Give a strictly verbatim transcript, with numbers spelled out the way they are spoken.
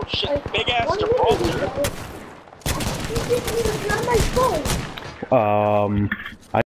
Oh shit, Like, big ass one Gibraltar. minute ago, you didn't even grab my phone. Um,